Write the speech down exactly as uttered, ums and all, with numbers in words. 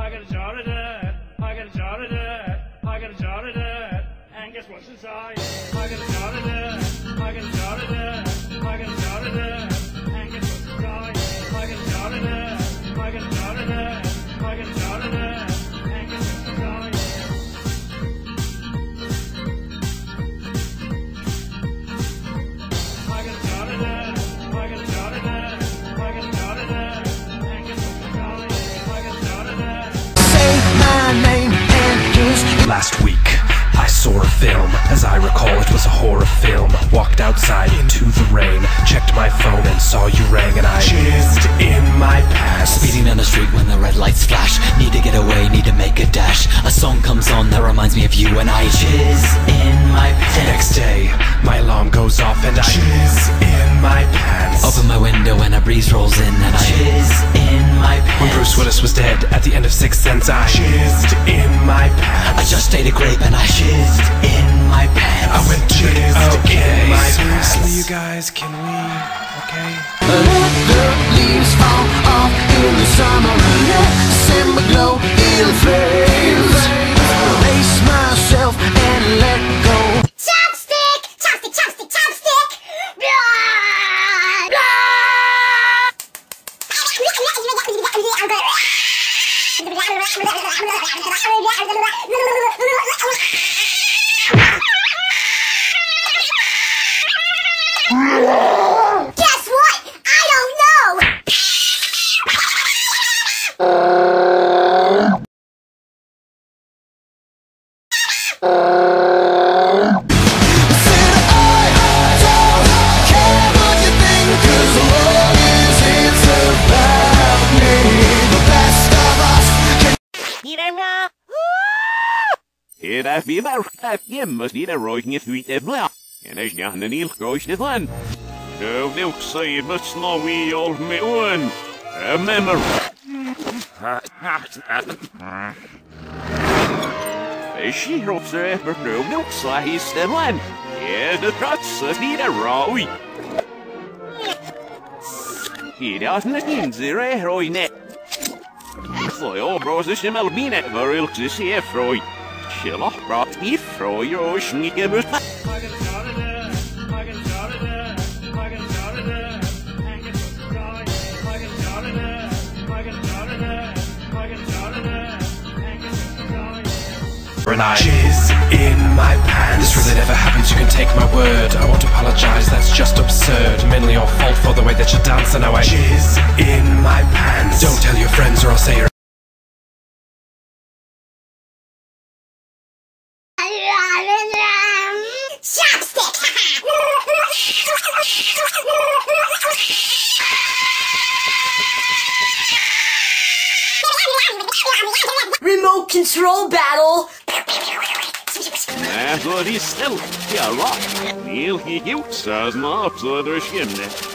I got a jar of dirt. I got a jar of dirt. I got a jar of dirt. And guess what's inside? I got a jar of dirt. I got a jar of dirt. I got a jar of dirt. And guess what's inside? I got a jar of dirt. I got a jar of dirt. I got a jar of dirt. And guess what's inside? I got a jar of dirt. I got a jar of dirt. I got a jar of dirt. And guess what's inside? I got a jar of dirt. Say my name and just Last week, I saw a film. As I recall, it was a horror film. Walked outside into the rain, checked my phone and saw you rang, and I jizzed in my pants. Speeding down the street when the red lights flash. Need to get away, need to make a dash. A song comes on that reminds me of you, and I jizz in my The pants. next day, my alarm goes off and I jizz in my pants. Open my window and a breeze rolls in, and I jizz in my pants. When Bruce Willis was dead at the end of Sixth Sense, I jizzed in my pants. I just ate a grape and I jizzed in my pants. I went jizzed Okay, in my seriously, pants. you guys, can we? Okay. let the leaves fall off in the summer and let December glow in flames. Lace myself and let go. Chopstick! Chopstick, chopstick, chopstick! Blah! Blah! Guess what? I don't know! Hier er vi verkar hjemme i det røyken ut i blå. En er gjerne nil røyken land. Nå det også i bøtsna vi all med åen. Remember. Fishy ropser etter nå det også i stemmen. Er det pratses i det røy. Hier er det inser er røyne. Så jeg bråser som albine var ilkse se frøy. Chilla, bra, i frøy og snike mot. I got a jar of dirt. I got a jar of dirt. I got a jar of dirt. And guess what's inside? I got a jar of dirt. I got a jar of dirt. I got a jar of dirt. And guess what's inside? And I jizz in my pants. This really never happens, you can take my word. I won't apologize, that's just absurd. Mainly your fault for the way that you dance, and now I jizz in my pants. Don't tell your friends or I'll say you're Remote control battle! Nej, så er de selv. Ja, va? Nil gikk ut, så snart så er det skjønne.